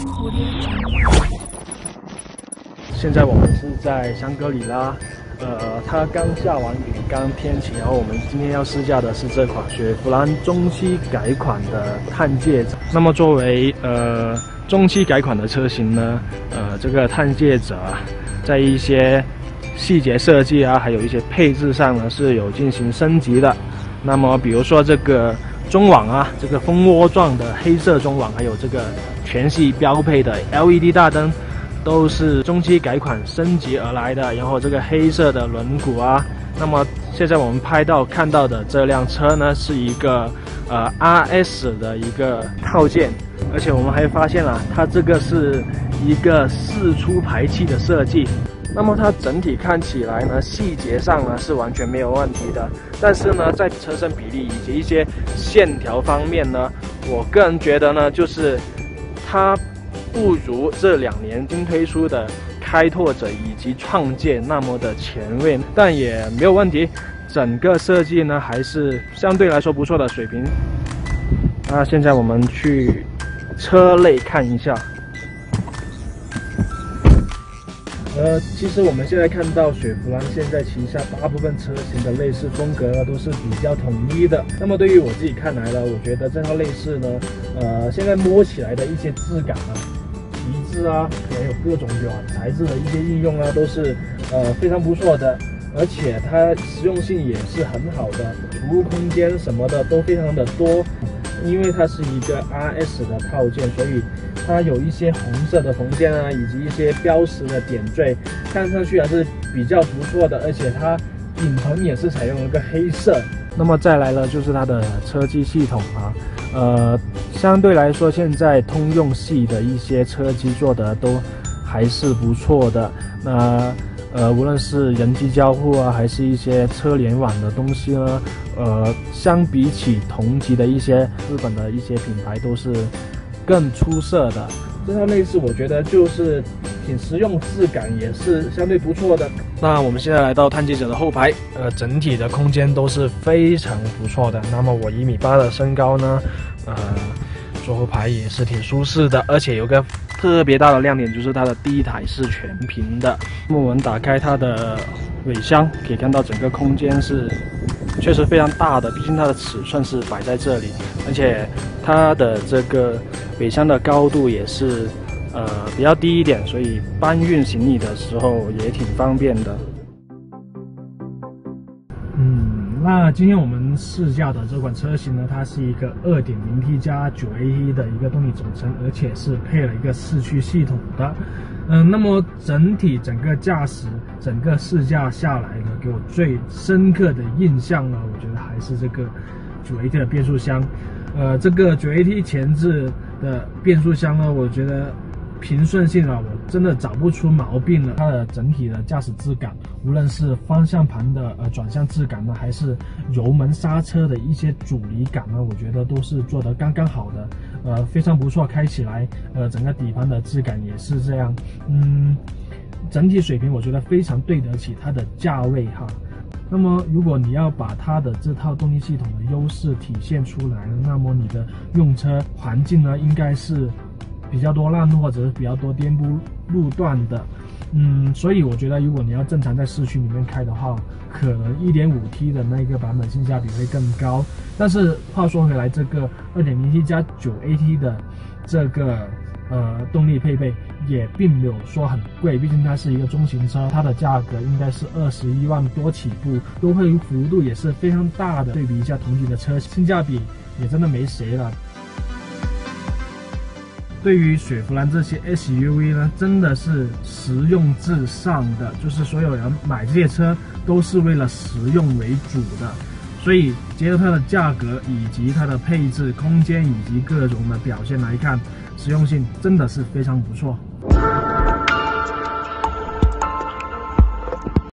现在我们是在香格里拉，它刚下完雨，刚天晴，然后我们今天要试驾的是这款雪佛兰中期改款的探界者。那么作为中期改款的车型呢，这个探界者在一些细节设计啊，还有一些配置上呢是有进行升级的。那么比如说这个中网啊，这个蜂窝状的黑色中网，还有这个全系标配的 LED 大灯，都是中期改款升级而来的。然后这个黑色的轮毂啊，那么现在我们看到的这辆车呢，是一个RS 的一个套件，而且我们还发现了它这个是一个4出排气的设计。那么它整体看起来呢，细节上呢是完全没有问题的，但是呢，在车身比例以及一些线条方面呢，我个人觉得呢，就是它不如这2年新推出的开拓者以及创界那么的前卫，但也没有问题，整个设计呢还是相对来说不错的水平。那现在我们去车内看一下。其实我们现在看到雪佛兰现在旗下大部分车型的内饰风格呢都是比较统一的。那么对于我自己看来呢，我觉得这套内饰呢，现在摸起来的一些质感啊、皮质啊，还有各种软材质的一些应用啊，都是非常不错的。而且它实用性也是很好的，储物空间什么的都非常的多。因为它是一个 RS 的套件，所以它有一些红色的缝线啊，以及一些标识的点缀，看上去还是比较不错的。而且它顶棚也是采用了一个黑色。那么再来了就是它的车机系统啊，相对来说现在通用系的一些车机做的都还是不错的。那无论是人机交互啊，还是一些车联网的东西呢，相比起同级的一些日本的一些品牌，都是更出色的。这套内饰我觉得就是挺实用，质感也是相对不错的。那我们现在来到探界者的后排，整体的空间都是非常不错的。那么我1.8米的身高呢，坐后排也是挺舒适的，而且有个特别大的亮点就是它的第一台是全屏的。那么我们打开它的尾箱，可以看到整个空间是确实非常大的，毕竟它的尺寸是摆在这里，而且它的这个尾箱的高度也是比较低一点，所以搬运行李的时候也挺方便的。那今天我们试驾的这款车型呢，它是一个 2.0T 加 9AT 的一个动力总成，而且是配了一个4驱系统的。那么整个驾驶整个试驾下来呢，给我最深刻的印象呢，我觉得还是这个 9AT 的变速箱。这个 9AT 前置的变速箱呢，我觉得平顺性啊，我真的找不出毛病了。它的整体的驾驶质感，无论是方向盘的转向质感呢，还是油门刹车的一些阻尼感呢，我觉得都是做得刚刚好的，非常不错。开起来，整个底盘的质感也是这样，整体水平我觉得非常对得起它的价位哈。那么如果你要把它的这套动力系统的优势体现出来呢，那么你的用车环境呢，应该是比较多烂路或者是比较多颠簸路段的，所以我觉得如果你要正常在市区里面开的话，可能 1.5T 的那个版本性价比会更高。但是话说回来，这个 2.0T 加 9AT 的这个动力配备也并没有说很贵，毕竟它是一个中型车，它的价格应该是21万多起步，优惠幅度也是非常大的。对比一下同级的车，性价比也真的没谁了。对于雪佛兰这些 SUV 呢，真的是实用至上的，就是所有人买这些车都是为了实用为主的，所以结合它的价格以及它的配置、空间以及各种的表现来看，实用性真的是非常不错。